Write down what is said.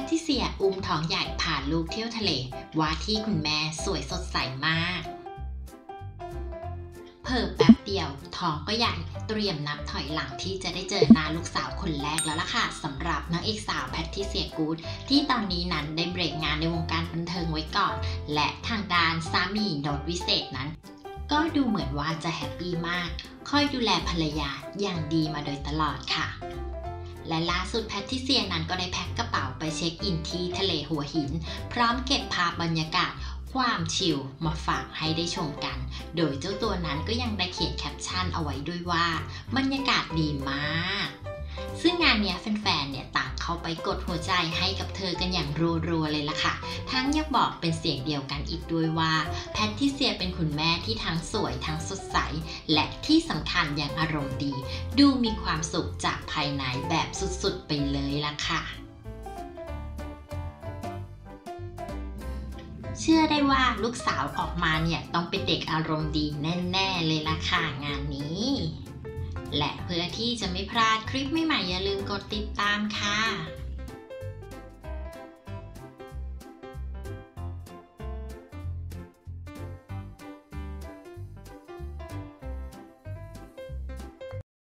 ทิเซียอุ้มท้องใหญ่พาลูกเที่ยวทะเลว่าที่คุณแม่สวยสดใสมากเพิ่แป๊บเดียวท้องก็ใหญ่เตรียมนับถอยหลังที่จะได้เจอหน้าลูกสาวคนแรกแล้วล่ะค่ะสำหรับนางเอกสาวแพทริเซียกูดที่ตอนนี้นั้นได้เบรกงานในวงการบันเทิงไว้ก่อนและทางด้านสามีโน้ตวิเศษนั้นก็ดูเหมือนว่าจะแฮปปี้มากคอยดูแลภรรยาอย่างดีมาโดยตลอดค่ะและล่าสุดแพทริเซียนั้นก็ได้แพ็คกระเป๋าไปเช็คอินที่ทะเลหัวหินพร้อมเก็บภาพบรรยากาศความชิลมาฝากให้ได้ชมกันโดยเจ้าตัวนั้นก็ยังได้เขียนแคปชั่นเอาไว้ด้วยว่าบรรยากาศดีมากซึ่งงานเนี้ยแฟนๆเนี่ยต่างเข้าไปกดหัวใจให้กับเธอกันอย่างรัวๆเลยล่ะค่ะทั้งยังบอกเป็นเสียงเดียวกันอีกด้วยว่าแพทริเซียเป็นคุณแม่ที่ทั้งสวยทั้งสดใสและที่สำคัญยังอารมณ์ดีดูมีความสุขจากภายในแบบสุดๆไปเลยล่ะค่ะเชื่อได้ว่าลูกสาวออกมาเนี่ยต้องเป็นเด็กอารมณ์ดีแน่ๆเลยล่ะค่ะงานนี้และเพื่อที่จะไม่พลาดคลิปใหม่ๆอย่าลืมกดติดตามค่ะ